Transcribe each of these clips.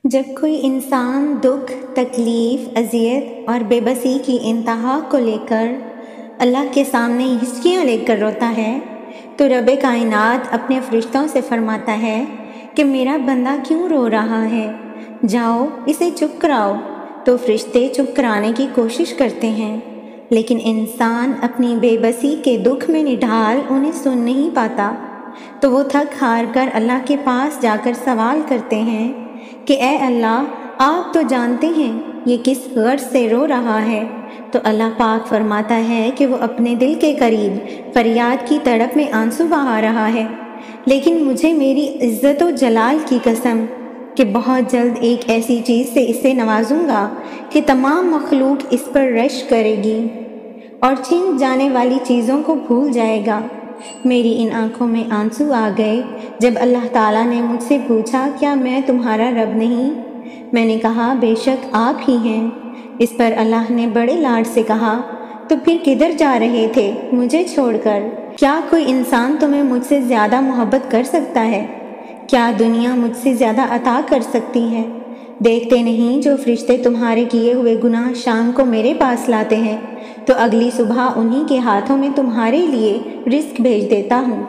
جب کوئی انسان دکھ، تکلیف، اذیت اور بے بسی کی انتہا کو لے کر اللہ کے سامنے ہچکیاں لے کر روتا ہے تو رب کائنات اپنے فرشتوں سے فرماتا ہے کہ میرا بندہ کیوں رو رہا ہے، جاؤ اسے چپ کراؤ۔ تو فرشتے چپ کرانے کی کوشش کرتے ہیں، لیکن انسان اپنی بے بسی کے دکھ میں نڈھال انہیں سن نہیں پاتا، تو وہ تھک ہار کر اللہ کے پاس جا کر سوال کرتے ہیں کہ اے اللہ، آپ تو جانتے ہیں یہ کس غرض سے رو رہا ہے۔ تو اللہ پاک فرماتا ہے کہ وہ اپنے دل کے قریب فریاد کی تڑپ میں آنسو بہا رہا ہے، لیکن مجھے میری عزت و جلال کی قسم کہ بہت جلد ایک ایسی چیز سے اسے نوازوں گا کہ تمام مخلوق اس پر رشک کرے گی اور چھن جانے والی چیزوں کو بھول جائے گا۔ میری ان آنکھوں میں آنسو آ گئے جب اللہ تعالیٰ نے مجھ سے پوچھا کیا میں تمہارا رب نہیں؟ میں نے کہا بے شک آپ ہی ہیں۔ اس پر اللہ نے بڑے لاڈ سے کہا تو پھر کدھر جا رہے تھے مجھے چھوڑ کر؟ کیا کوئی انسان تمہیں مجھ سے زیادہ محبت کر سکتا ہے؟ کیا دنیا مجھ سے زیادہ عطا کر سکتی ہے؟ دیکھتے نہیں جو فرشتے تمہارے کیے ہوئے گناہ شام کو میرے پاس لاتے ہیں تو اگلی صبح انہی کے ہاتھوں میں تمہارے لیے رزق بھیج دیتا ہوں۔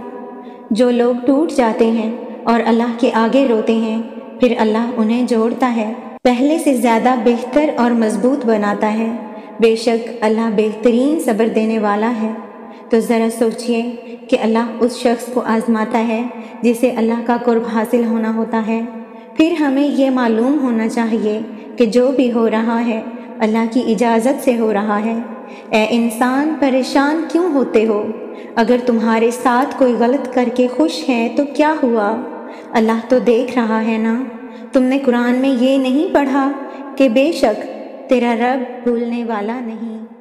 جو لوگ ٹوٹ جاتے ہیں اور اللہ کے آگے روتے ہیں پھر اللہ انہیں جوڑتا ہے، پہلے سے زیادہ بہتر اور مضبوط بناتا ہے۔ بے شک اللہ بہترین صبر دینے والا ہے۔ تو ذرا سوچئے کہ اللہ اس شخص کو آزماتا ہے جسے اللہ کا قرب حاصل ہونا ہوتا ہے۔ پھر ہمیں یہ معلوم ہونا چاہیے کہ جو بھی ہو رہا ہے اللہ کی اجازت سے ہو رہا ہے۔ اے انسان، پریشان کیوں ہوتے ہو؟ اگر تمہارے ساتھ کوئی غلط کر کے خوش ہے تو کیا ہوا؟ اللہ تو دیکھ رہا ہے نا۔ تم نے قرآن میں یہ نہیں پڑھا کہ بے شک تیرا رب بھولنے والا نہیں؟